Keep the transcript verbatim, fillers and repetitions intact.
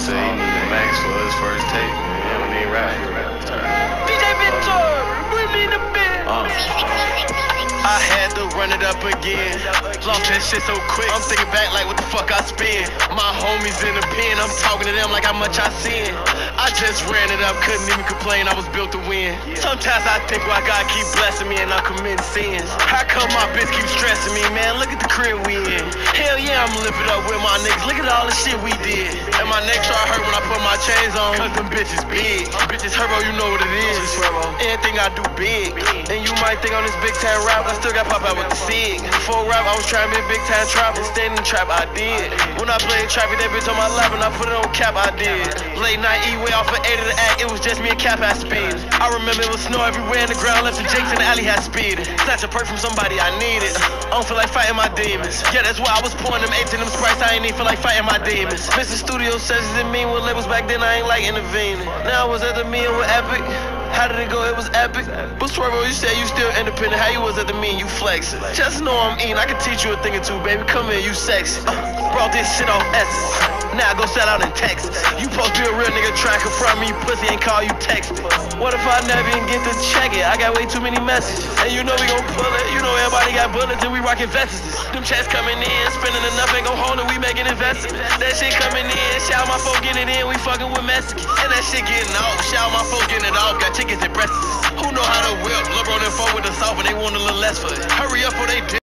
say he needed Max for his first tape. Man, he don't need rap. D J Victor, bring me the bit. Uh. I had to run it up again. Lost that shit so quick. I'm thinking back like what the fuck I spent. My homies in the pen, I'm talking to them like how much I sin. I just ran it up, couldn't even complain, I was built to win. Sometimes I think why God keep blessing me and I'm committing sins. How come my bitch keep stressing me, man? Look at the crib we in. Hell yeah, I'ma lift it up with my niggas. Look at all the shit we did. And my neck start hurt when I put my chains on, cause them bitches big. Bitches Herbo, you know what it is. Anything I do big. And you might think on this big time rap, I still got pop out with the sig. Before rap, I was trying to be a big time trap, and staying in the trap, I did. When I played trap, that bitch on my lap and I put it on cap, I did. Late night E way off of eight of the act, it was just me and Cap at speed. I remember it was snow everywhere in the ground, left the Jakes in the alley had speed. Snatch a perk from somebody I needed. I don't feel like fighting my demons. Yeah, that's why I was pouring them eights and them Sprites, I ain't even feel like fighting my demons. Missing studio sessions and mean with labels back then, I ain't like intervening. Now I was at the meeting with Epic. How did it go? It was epic. But Swervo, you said you still independent. How you was at the meeting? You flexing. Just know I'm eating. I can teach you a thing or two, baby. Come here, you sexy. Uh, brought this shit off Essence. Now I go sell out in Texas. You supposed to be a real nigga trying to confront me, pussy, and call you texting. What if I never even get to check it? I got way too many messages. And you know we gon' pull it. You know everybody got bullets and we rockin' vests. Them checks coming in, spending enough ain't gon' hold it. We making investments. That shit coming in, shout my folks getting it in. We fucking with Mexicans. And that shit getting off. Shout my folks getting it off. Got chickens and breasts. Who know how to whip? LeBron and four with the soft and they want a little less for it. Hurry up or they